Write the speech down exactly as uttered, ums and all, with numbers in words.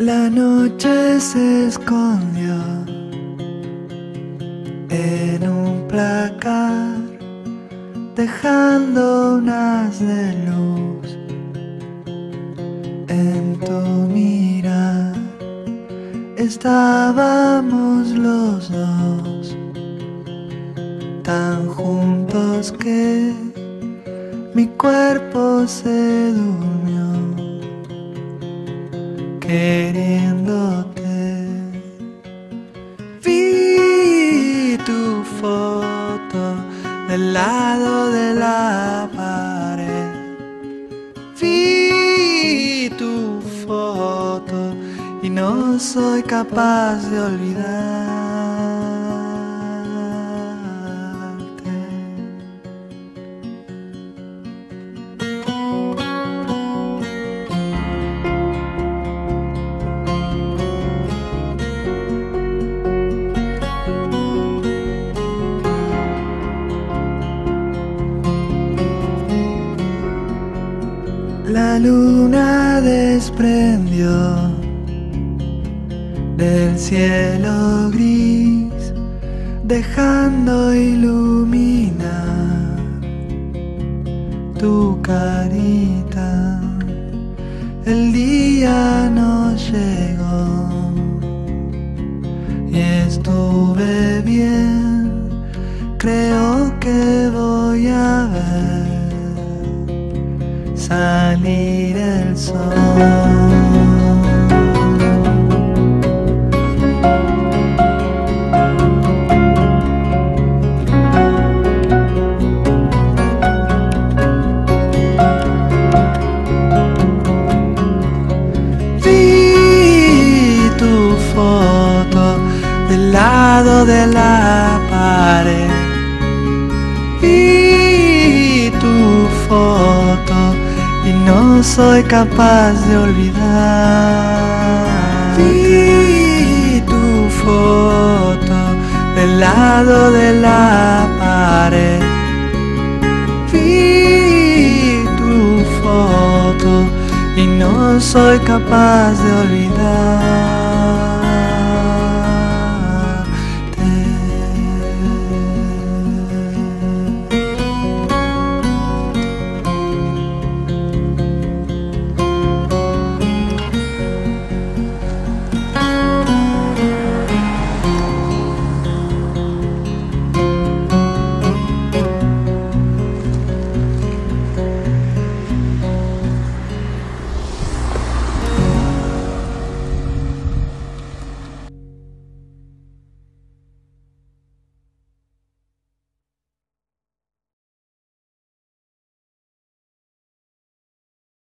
La noche se escondió en un placar, dejando un haz de luz en tu mirar. Estábamos los dos tan juntos que mi cuerpo se durmió queriéndote. Vi tu foto del lado de la pared. Vi tu foto y no soy capaz de olvidarte. La luna desprendió del cielo gris, dejando iluminar tu carita. El día no llegó y estuve bien. Creo que voy a ver salir el sol. Vi tu foto del lado de la pared. Vi tu foto y no soy capaz de olvidar. Vi tu foto del lado de la pared. Vi tu foto y no soy capaz de olvidar.